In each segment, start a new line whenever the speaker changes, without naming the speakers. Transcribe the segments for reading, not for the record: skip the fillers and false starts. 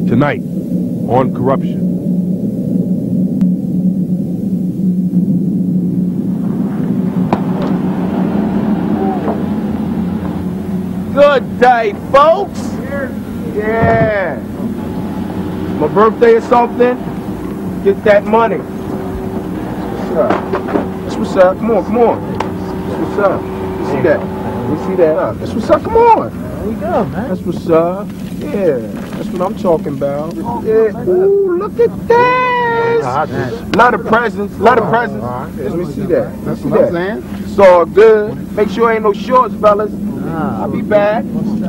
Tonight, on Corruption.
Good day, folks. Yeah. My birthday or something? Get that money. What's up? That's what's up. Come on, come on. That's what's up. You see that? You see that? That's what's up. Come on.
There we go, man.
That's what's up. Yeah. That's what I'm talking about. Yeah. Ooh, look at this. Lot of presents. Lot of presents. Let me see that.
That's what I'm saying.
It's all good. Make sure ain't no shorts, fellas. I'll be back.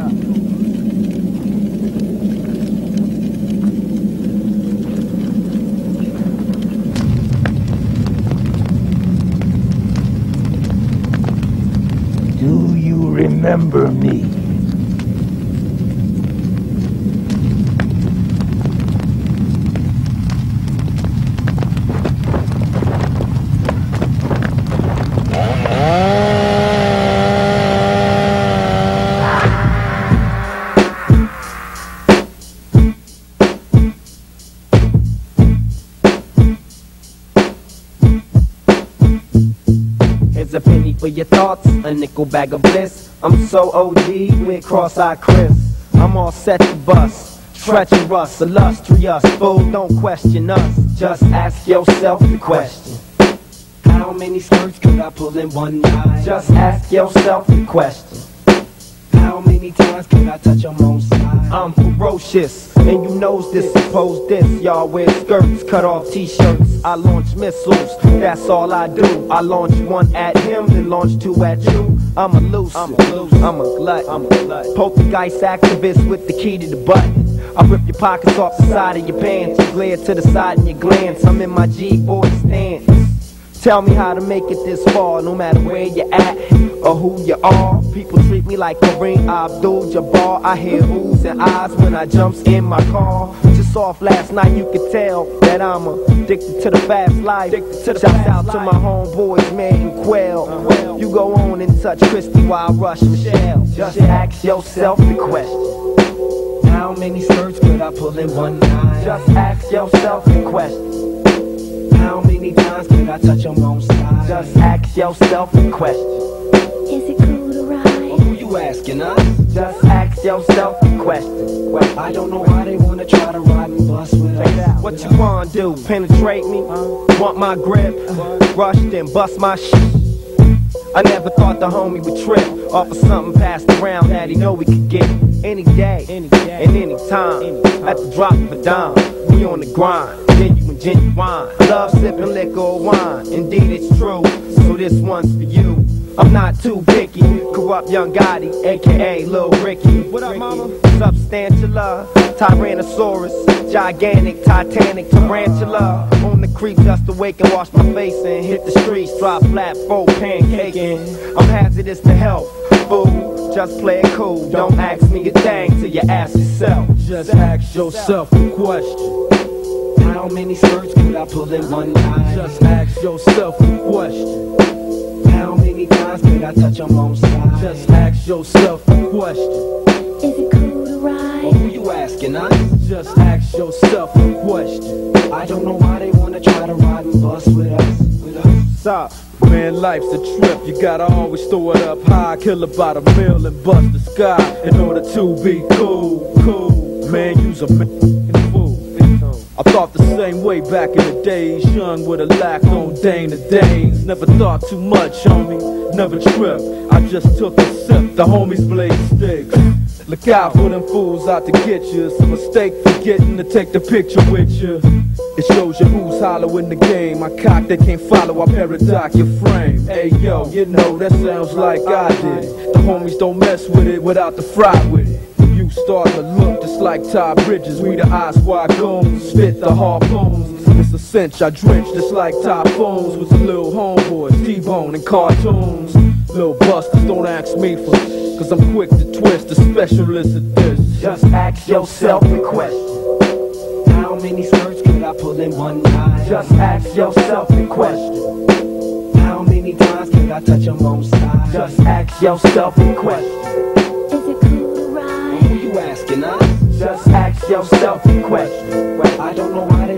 Do you remember me?
Here's a penny for your thoughts, a nickel bag of bliss. I'm so OG with cross-eyed Chris. I'm all set to bust, treacherous, illustrious. Fool, don't question us, just ask yourself the question. How many skirts could I pull in one night? Just ask yourself the question. How many times can I touch your own side? I'm ferocious, and you knows this, suppose this. Y'all wear skirts, cut off t-shirts. I launch missiles, that's all I do. I launch one at him, then launch two at you. I'm elusive, I'm a glutton. Poltergeist activist with the key to the button. I rip your pockets off the side of your pants. You glare to the side in your glance. I'm in my G-boy stance. Tell me how to make it this far, no matter where you're at or who you are. People treat me like Kareem Abdul Jabbar. I hear oohs and ahs when I jumps in my car. Just off last night, you could tell that I'm addicted to the fast life. Shout out to my homeboys, man and Quell. You go on and touch Christy while I rush Michelle. Just ask yourself the question. How many skirts could I pull in one night? Just ask yourself the question. How many times could I touch your own side? Just ask yourself the question.
Is it cool to ride?
Well, who you asking us? Just ask yourself the question. I don't know why they wanna try to ride and bust with us. What you wanna do? Penetrate me? Want my grip? Rush then bust my shit. I never thought the homie would trip off of something passed around that he know we could get any day and any time. At the drop of a dime, we on the grind. Genuine love sipping liquor or wine. Indeed it's true, so this one's for you. I'm not too picky. Kurupt young Gotti, aka Lil Ricky. What up, mama? Substantial, Tyrannosaurus, gigantic, titanic tarantula. On the creek just to wake and wash my face and hit the streets, drop flat, full pancaking. I'm hazardous to health, fool. Just play it cool. Don't ask me a thing till you ask yourself.
Just ask yourself a question.
How many skirts could I pull in one night?
Just ask yourself a question.
How many times could I touch your own side?
Just ask yourself a question.
Is it cool to ride?
Well, who you asking us?
Just ask yourself a question.
I don't know why they wanna try to ride and bust with us.
Stop. Man, life's a trip, you gotta always throw it up high. Kill about a mill and bust the sky in order to be cool. Man, you's a fool. I thought the same way back in the days, young with a lack on Dane to days. Never thought too much, homie, never tripped. I just took a sip, the homies blaze sticks. Look out for them fools out to get you. It's a mistake forgetting to take the picture with you. It shows you who's hollow in the game. I cock they can't follow, I paradox your frame. Hey yo, you know that sounds like I did it. The homies don't mess with it without the fry with it. You start to look just like Ty Bridges. We the eyes wide goons, spit the harpoons. It's a cinch, I drench just like typhoons. With the little homeboys, T-Bone and cartoons. Little busters, don't ask me for, cause I'm quick to twist, a specialist at this.
Just ask yourself the question. How many skirts could I pull in one night? Just ask yourself the question. How many times could I touch your own side? Just ask yourself the question.
Is it cool to ride?
Who you asking us? Just ask yourself in question. I don't know why